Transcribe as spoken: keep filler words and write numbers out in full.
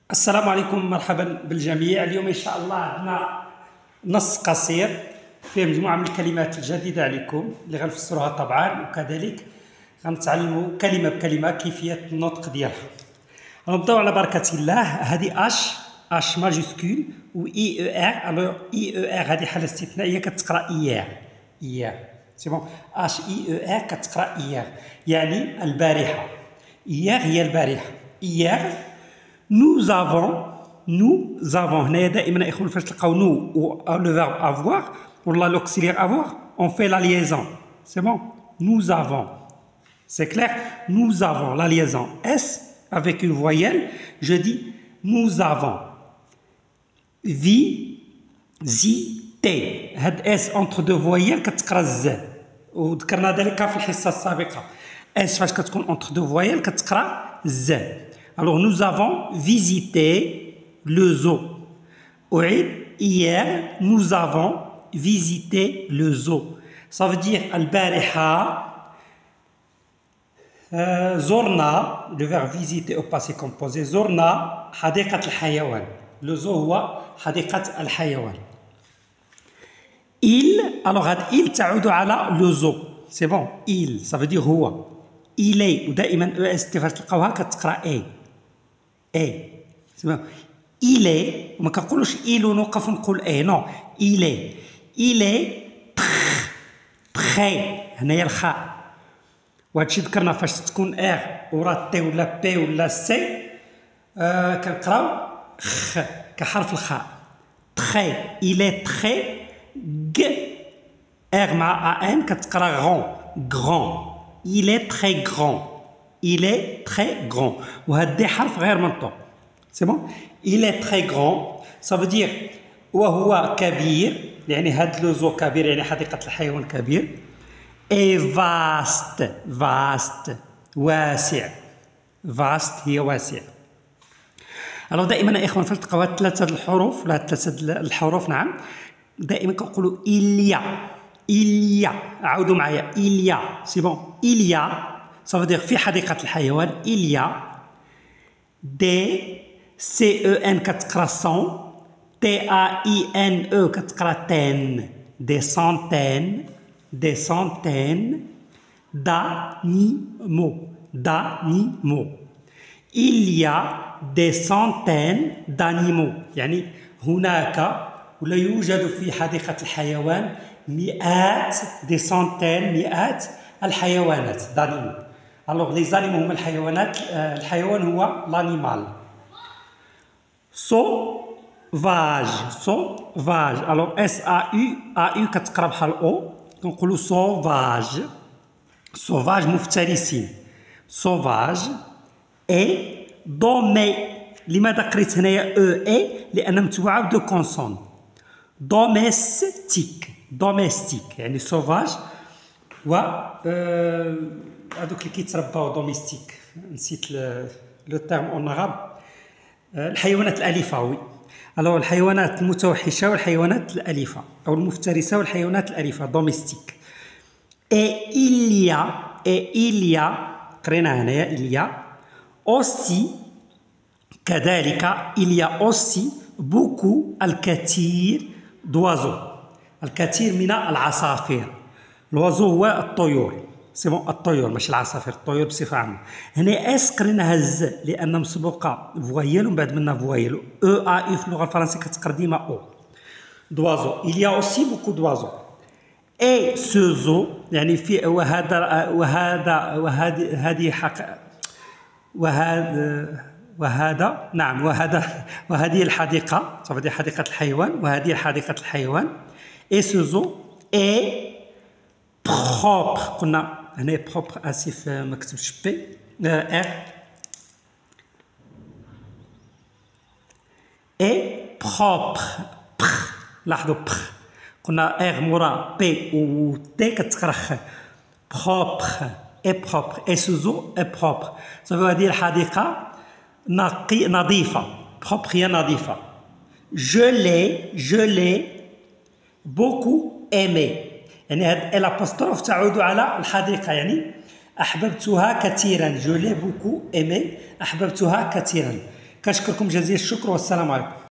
السلام عليكم، مرحبا بالجميع. اليوم ان شاء الله عندنا نص قصير فيه مجموعه من الكلمات الجديده عليكم اللي غنفسروها طبعا، وكذلك غنتعلموا كلمه بكلمه كيفيه النطق ديالها. غنبداو على بركه الله. هذه اش اش ماجيسكول و اي او ار. الو اي او ار هذه حاله استثنائيه كتقرا ايار ايار سي بون. اش اي او ار كتقرا ايار يعني البارحه. ايار هي البارحه. ايار nous avons nous avons هنايا دائما اخوان فاش تلقاو نو و لو فيرب افوار ولا لوكسيليير افوار اون في لا ليزون. سي بون. nous avons. C'est clair? Nous avons la liaison S avec une voyelle. Je dis nous avons visité. هاد S entre deux voyelles كتقرا ز، وذكرنا ذلك في الحصة السابقة. S فاش كتكون entre deux voyelles كتقرا ز. Alors nous avons visité le zoo. Oui, hier nous avons visité le zoo. Ça veut dire البارحة زرنا. le verbe visiter au passé composé. زرنا حديقة الحيوان. le zoo هو حديقة الحيوان. il alors هاد il تعود على le zoo. c'est bon. il ça veut dire هو. il est ودائما او اس تي فاش تلقاوها كتقرا اي اي. il est وما كنقولوش il ونوقف ونقول اي نو. il est il est تخي. هنايا الخاء، وهادشي ذكرنا فاش تكون ار ورا تي ولا بي ولا سي آه كنقراو خ كحرف الخاء. تخي il est très ج ار مع ان كتقرا غون غران. il est très grand. il est très grand وهاد دي حرف غير منطوق. سي بون. il est très grand ça veut dire وهو كبير يعني هاد لو زو كبير يعني حديقة الحيوان كبير. et vaste vaste واسع. vaste هي واسع. الو دائما يا اخوان فاش تلقاو هاد ثلاثة الحروف ولا ثلاثة الحروف نعم دائما كنقولوا il y a il y a. عاودوا معايا il y a. سي بون. il y a ça veut dire في حديقة الحيوان. il y a des سي او ان كتقرا سون. تي ا اي ان او كتقرا تان. des centaines des centaines d'animaux d'animaux. il y a des centaines d'animaux يعني هناك ولا يوجد في حديقة الحيوان مئات دي سونتين مئات الحيوانات دانيمو. الوغ لي زانيمو هما الحيوانات. الحيوان هو لانيمال. سوفاج سوفاج. الوغ اس ا يو ا يو كتقرا بحال او كنقولوا سوفاج. سوفاج مفترسين. سوفاج اي دومي. لماذا قريت هنايا او اي؟ لان متبوعه بدو كونسون. دوميستيك دوميستيك يعني سوفاج و هذوك اللي كيترباو دوميستيك نسيت لو تيرم اونغاب. الحيوانات الاليفه. وي الو الحيوانات المتوحشه والحيوانات الاليفه او المفترسه والحيوانات الاليفه دوميستيك. اي إليا اي إليا قرينا هنايا إليا اوسي كذلك. إليا اوسي بوكو الكثير دوازو. الكثير من العصافير. الوازو هو الطيور. سي بون. الطيور ماشي العصافير، الطيور بصفه عامه. هنا اس قريناها ز لان مسبوقه فوايل ومن بعد منها فوايل. او ا اي في اللغه الفرنسيه كتقرا ديما او. دوازو. il y a aussi beaucoup d'oiseaux. اي سوزو يعني في وهذا وهذا وهذه هذه حق وهذا وهذا نعم وهذا وهذه الحديقه صافي حديقه الحيوان وهذه حديقه الحيوان. اي سوزو اي بروبر. قلنا هنا بروبر اسف ما كتبتش بي ار. اي بروبر بخ. لاحظوا بخ قلنا ار مورا بي و تي كتقرا خ. بروبر اي بروبر. اي سوزو اي بروبر صافي هذه الحديقه نقي نظيفه. بروبر هي نظيفه. جو لي جو لي بوكو ايمي يعني هاد الابوستروف تعود على الحديقه يعني احببتها كثيرا. جو لي بوكو ايمي احببتها كثيرا. كنشكركم جزيل الشكر والسلام عليكم.